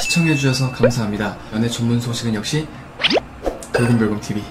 시청해주셔서 감사합니다. 연애 전문 소식은 역시 돌곰별곰TV.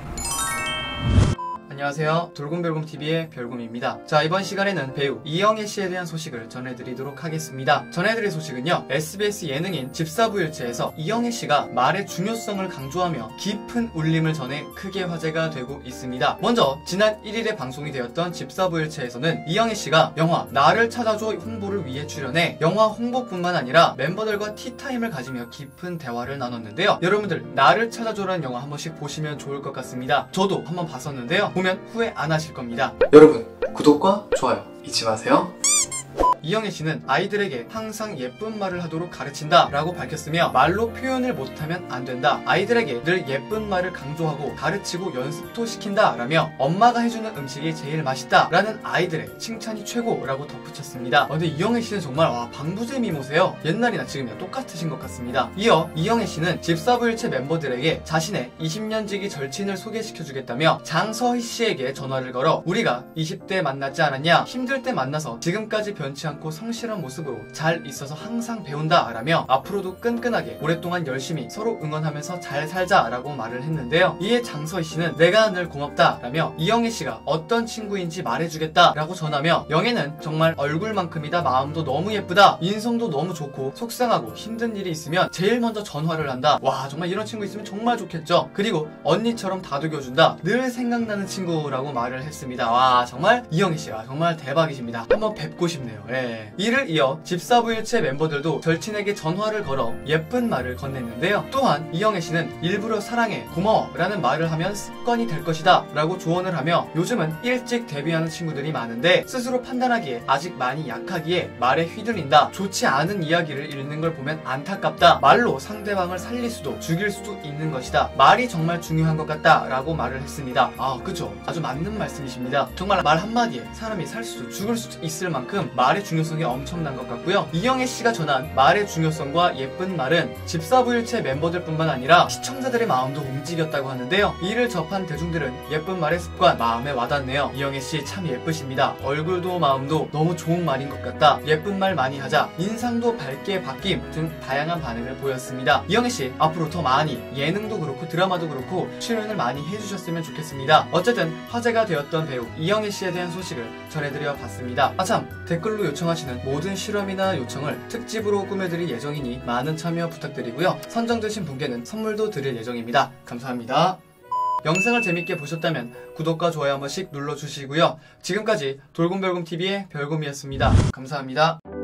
안녕하세요. 돌곰별곰TV의 별곰입니다. 자, 이번 시간에는 배우 이영애 씨에 대한 소식을 전해드리도록 하겠습니다. 전해드릴 소식은요, SBS 예능인 집사부일체에서 이영애 씨가 말의 중요성을 강조하며 깊은 울림을 전해 크게 화제가 되고 있습니다. 먼저 지난 1일에 방송이 되었던 집사부일체에서는 이영애 씨가 영화 나를 찾아줘 홍보를 위해 출연해 영화 홍보뿐만 아니라 멤버들과 티타임을 가지며 깊은 대화를 나눴는데요. 여러분들 나를 찾아줘라는 영화 한 번씩 보시면 좋을 것 같습니다. 저도 한번 봤었는데요. 보면 후회 안 하실 겁니다. 여러분, 구독과 좋아요 잊지 마세요. 이영애 씨는 아이들에게 항상 예쁜 말을 하도록 가르친다 라고 밝혔으며, 말로 표현을 못하면 안 된다, 아이들에게 늘 예쁜 말을 강조하고 가르치고 연습도 시킨다 라며 엄마가 해주는 음식이 제일 맛있다 라는 아이들의 칭찬이 최고라고 덧붙였습니다. 근데 이영애 씨는 정말 방부제 미모세요. 옛날이나 지금이나 똑같으신 것 같습니다. 이어 이영애 씨는 집사부일체 멤버들에게 자신의 20년지기 절친을 소개시켜주겠다며 장서희 씨에게 전화를 걸어 우리가 20대 만났지 않았냐, 힘들 때 만나서 지금까지 변치 않고 성실한 모습으로 잘 있어서 항상 배운다 라며 앞으로도 끈끈하게 오랫동안 열심히 서로 응원하면서 잘 살자 라고 말을 했는데요. 이에 장서희 씨는 내가 늘 고맙다 라며 이영애 씨가 어떤 친구인지 말해주겠다 라고 전하며, 영애는 정말 얼굴만큼이다, 마음도 너무 예쁘다, 인성도 너무 좋고 속상하고 힘든 일이 있으면 제일 먼저 전화를 한다, 와 정말 이런 친구 있으면 정말 좋겠죠, 그리고 언니처럼 다독여준다, 늘 생각나는 친구라고 말을 했습니다. 와 정말 이영애 씨가 정말 대박이십니다. 한번 뵙고 싶네요. 이를 이어 집사부일체 멤버들도 절친에게 전화를 걸어 예쁜 말을 건넸는데요. 또한 이영애 씨는 일부러 사랑해, 고마워 라는 말을 하면 습관이 될 것이다 라고 조언을 하며, 요즘은 일찍 데뷔하는 친구들이 많은데 스스로 판단하기에 아직 많이 약하기에 말에 휘둘린다, 좋지 않은 이야기를 읽는 걸 보면 안타깝다, 말로 상대방을 살릴 수도 죽일 수도 있는 것이다, 말이 정말 중요한 것 같다 라고 말을 했습니다. 그쵸, 아주 맞는 말씀이십니다. 정말 말 한마디에 사람이 살 수도 죽을 수도 있을 만큼 말의 중요성이 엄청난 것 같고요. 이영애 씨가 전한 말의 중요성과 예쁜 말은 집사부일체 멤버들뿐만 아니라 시청자들의 마음도 움직였다고 하는데요. 이를 접한 대중들은 예쁜 말의 습관 마음에 와닿네요. 이영애 씨 참 예쁘십니다. 얼굴도 마음도 너무 좋은 말인 것 같다, 예쁜 말 많이 하자, 인상도 밝게 바뀜 등 다양한 반응을 보였습니다. 이영애 씨 앞으로 더 많이 예능도 그렇고 드라마도 그렇고 출연을 많이 해주셨으면 좋겠습니다. 어쨌든 화제가 되었던 배우 이영애 씨에 대한 소식을 전해드려 봤습니다. 참, 댓글로 요청하시는 모든 실험이나 요청을 특집으로 꾸며드릴 예정이니 많은 참여 부탁드리고요. 선정되신 분께는 선물도 드릴 예정입니다. 감사합니다. 영상을 재밌게 보셨다면 구독과 좋아요 한 번씩 눌러주시고요. 지금까지 돌곰별곰TV의 별곰이었습니다. 감사합니다.